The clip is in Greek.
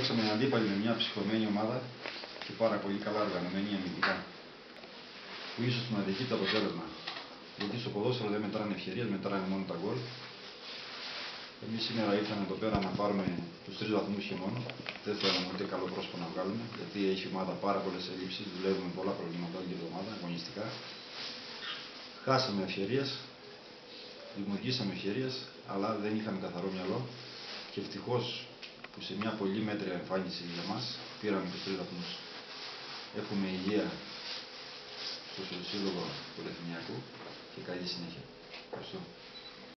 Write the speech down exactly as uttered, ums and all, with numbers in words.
παίξαμε αντίπαλοι με μια ψυχωμένη ομάδα και πάρα πολύ καλά οργανωμένη αμυντικά. Που ίσως να αδικεί το αποτέλεσμα. Γιατί στο ποδόσφαιρο δεν μετράνε ευκαιρίες, μετράνε μόνο τα γκολ. Εμείς σήμερα ήρθαμε εδώ πέρα να πάρουμε τους τρεις βαθμούς και μόνο. Δεν θέλαμε ούτε καλό πρόσωπο να βγάλουμε, γιατί έχει η ομάδα πάρα πολλές ελλείψεις. Δουλεύουμε πολλά προβλήματα όλη την εβδομάδα, αγωνιστικά. Χάσαμε ευκαιρίες, δημιουργήσαμε ευκαιρίες, αλλά δεν είχαμε καθαρό μυαλό. Και ευτυχώς που σε μια πολύ μέτρια εμφάνιση για μας πήραμε τους τρεις βαθμούς. Έχουμε υγεία στο σύλλογο του Λεθνιακού και καλή συνέχεια. Ευχαριστώ.